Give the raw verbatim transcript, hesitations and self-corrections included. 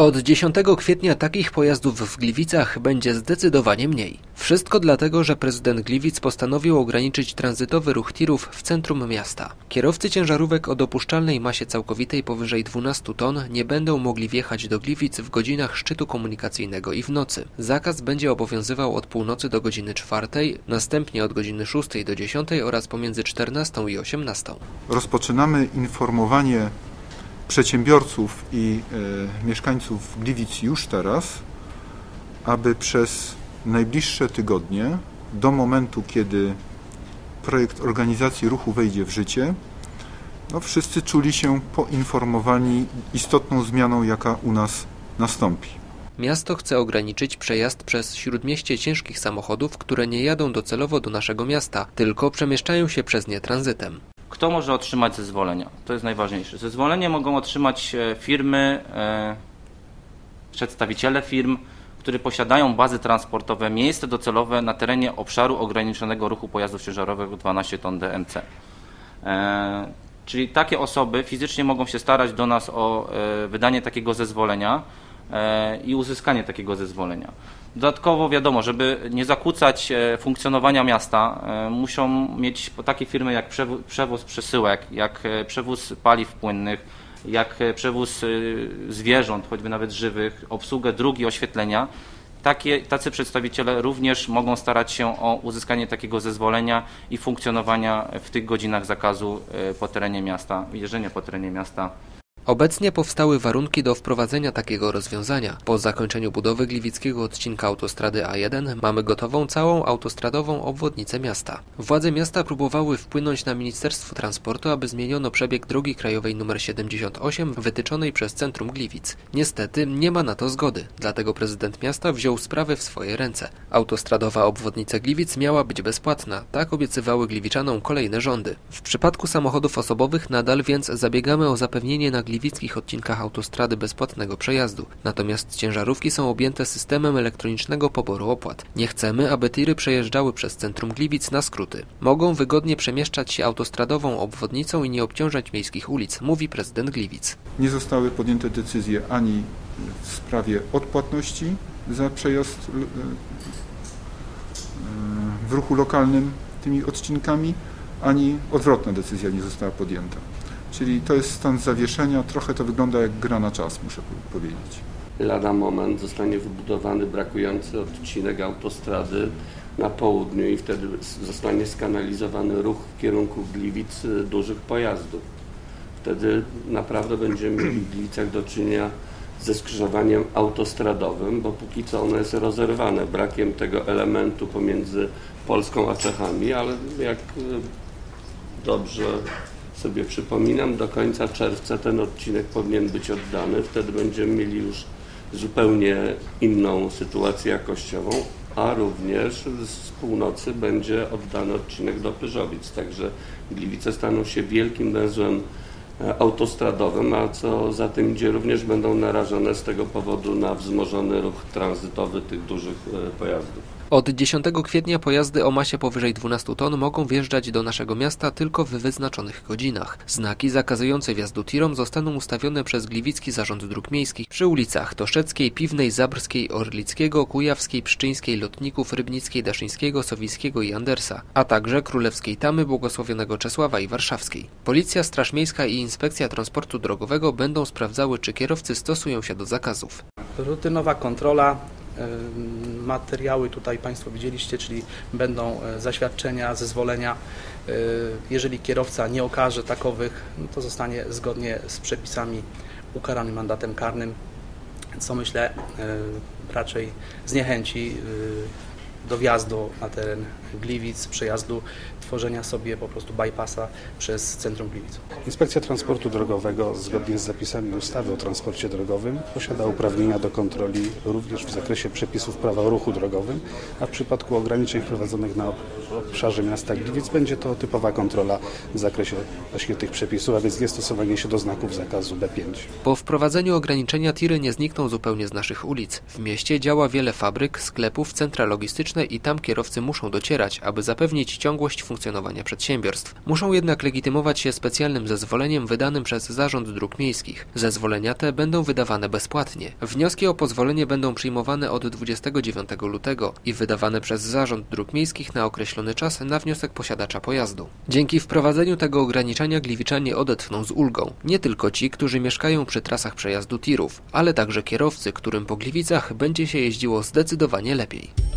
Od dziesiątego kwietnia takich pojazdów w Gliwicach będzie zdecydowanie mniej. Wszystko dlatego, że prezydent Gliwic postanowił ograniczyć tranzytowy ruch tirów w centrum miasta. Kierowcy ciężarówek o dopuszczalnej masie całkowitej powyżej dwunastu ton nie będą mogli wjechać do Gliwic w godzinach szczytu komunikacyjnego i w nocy. Zakaz będzie obowiązywał od północy do godziny czwartej, następnie od godziny szóstej do dziesiątej oraz pomiędzy czternastą i osiemnastą. Rozpoczynamy informowanie przedsiębiorców i e, mieszkańców Gliwic już teraz, aby przez najbliższe tygodnie, do momentu, kiedy projekt organizacji ruchu wejdzie w życie, no, wszyscy czuli się poinformowani istotną zmianą, jaka u nas nastąpi. Miasto chce ograniczyć przejazd przez śródmieście ciężkich samochodów, które nie jadą docelowo do naszego miasta, tylko przemieszczają się przez nie tranzytem. Kto może otrzymać zezwolenia? To jest najważniejsze. Zezwolenie mogą otrzymać firmy, e, przedstawiciele firm, które posiadają bazy transportowe, miejsce docelowe na terenie obszaru ograniczonego ruchu pojazdów ciężarowych dwanaście ton D M C. E, czyli takie osoby fizycznie mogą się starać do nas o e, wydanie takiego zezwolenia e, i uzyskanie takiego zezwolenia. Dodatkowo wiadomo, żeby nie zakłócać funkcjonowania miasta, muszą mieć takie firmy jak przewóz przesyłek, jak przewóz paliw płynnych, jak przewóz zwierząt, choćby nawet żywych, obsługę dróg i oświetlenia. Takie, tacy przedstawiciele również mogą starać się o uzyskanie takiego zezwolenia i funkcjonowania w tych godzinach zakazu po terenie miasta, jeżdżenia po terenie miasta. Obecnie powstały warunki do wprowadzenia takiego rozwiązania. Po zakończeniu budowy gliwickiego odcinka autostrady A jeden mamy gotową całą autostradową obwodnicę miasta. Władze miasta próbowały wpłynąć na Ministerstwo Transportu, aby zmieniono przebieg drogi krajowej nr siedemdziesiąt osiem wytyczonej przez centrum Gliwic. Niestety nie ma na to zgody, dlatego prezydent miasta wziął sprawę w swoje ręce. Autostradowa obwodnica Gliwic miała być bezpłatna, tak obiecywały gliwiczanom kolejne rządy. W przypadku samochodów osobowych nadal więc zabiegamy o zapewnienie na gliwickich odcinkach autostrady bezpłatnego przejazdu. Natomiast ciężarówki są objęte systemem elektronicznego poboru opłat. Nie chcemy, aby tiry przejeżdżały przez centrum Gliwic na skróty. Mogą wygodnie przemieszczać się autostradową obwodnicą i nie obciążać miejskich ulic, mówi prezydent Gliwic. Nie zostały podjęte decyzje ani w sprawie odpłatności za przejazd w ruchu lokalnym tymi odcinkami, ani odwrotna decyzja nie została podjęta. Czyli to jest stan zawieszenia, trochę to wygląda jak gra na czas, muszę powiedzieć. Lada moment zostanie wybudowany brakujący odcinek autostrady na południu i wtedy zostanie skanalizowany ruch w kierunku Gliwic dużych pojazdów. Wtedy naprawdę będziemy mieli w Gliwicach do czynienia ze skrzyżowaniem autostradowym, bo póki co ono jest rozerwane brakiem tego elementu pomiędzy Polską a Czechami, ale jak dobrze sobie przypominam, do końca czerwca ten odcinek powinien być oddany. Wtedy będziemy mieli już zupełnie inną sytuację jakościową, a również z północy będzie oddany odcinek do Pyrzowic. Także Gliwice staną się wielkim węzłem autostradowym, a co za tym idzie, również będą narażone z tego powodu na wzmożony ruch tranzytowy tych dużych pojazdów. Od dziesiątego kwietnia pojazdy o masie powyżej dwunastu ton mogą wjeżdżać do naszego miasta tylko w wyznaczonych godzinach. Znaki zakazujące wjazdu tirom zostaną ustawione przez Gliwicki Zarząd Dróg Miejskich przy ulicach Toszeckiej, Piwnej, Zabrskiej, Orlickiego, Kujawskiej, Pszczyńskiej, Lotników, Rybnickiej, Daszyńskiego, Sowińskiego i Andersa, a także Królewskiej Tamy, Błogosławionego Czesława i Warszawskiej. Policja, Straż Miejska i Inspekcja Transportu Drogowego będą sprawdzały, czy kierowcy stosują się do zakazów. Rutynowa kontrola. Materiały tutaj Państwo widzieliście, czyli będą zaświadczenia, zezwolenia. Jeżeli kierowca nie okaże takowych, no to zostanie zgodnie z przepisami ukarany mandatem karnym, co myślę raczej zniechęci do wjazdu na teren Gliwic, przejazdu, tworzenia sobie po prostu bypassa przez centrum Gliwic. Inspekcja Transportu Drogowego zgodnie z zapisami ustawy o transporcie drogowym posiada uprawnienia do kontroli również w zakresie przepisów prawa o ruchu drogowym, a w przypadku ograniczeń wprowadzonych na obszarze miasta Gliwic będzie to typowa kontrola w zakresie właśnie tych przepisów, a więc niestosowanie się do znaków zakazu B pięć. Po wprowadzeniu ograniczenia tiry nie znikną zupełnie z naszych ulic. W mieście działa wiele fabryk, sklepów, centra logistyczne i tam kierowcy muszą docierać, aby zapewnić ciągłość funkcjonowania przedsiębiorstw. Muszą jednak legitymować się specjalnym zezwoleniem wydanym przez Zarząd Dróg Miejskich. Zezwolenia te będą wydawane bezpłatnie. Wnioski o pozwolenie będą przyjmowane od dwudziestego dziewiątego lutego i wydawane przez Zarząd Dróg Miejskich na określony czas na wniosek posiadacza pojazdu. Dzięki wprowadzeniu tego ograniczenia gliwiczanie odetchną z ulgą. Nie tylko ci, którzy mieszkają przy trasach przejazdu tirów, ale także kierowcy, którym po Gliwicach będzie się jeździło zdecydowanie lepiej.